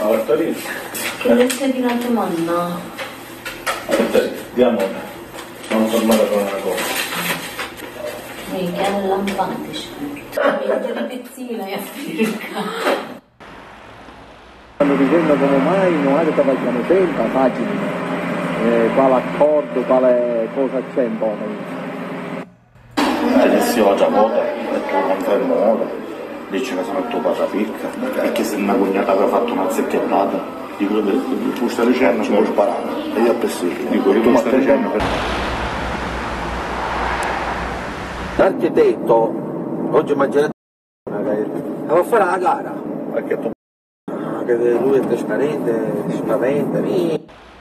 una Valtarina. Che letterina ti manna? Di amore. Sono formata con una cosa. Che è lampante, c'è. Di pezzina e a finire. Stanno dicendo come mai noi che facciamo sempre pagine, quale accordo, quale cosa c'è in buono. Adesso oggi a moda, e tu confermo ora, dice che sono il tuo parrapicca, perché se una cognata aveva fatto una zecchettata, dico che tu stai dicendo, ci vuoi sparare, e io a persino, dico che tu stai dicendo per... L'architetto oggi mangerà a fare la gara, Perché tu... che lui è trasparente, spaventa,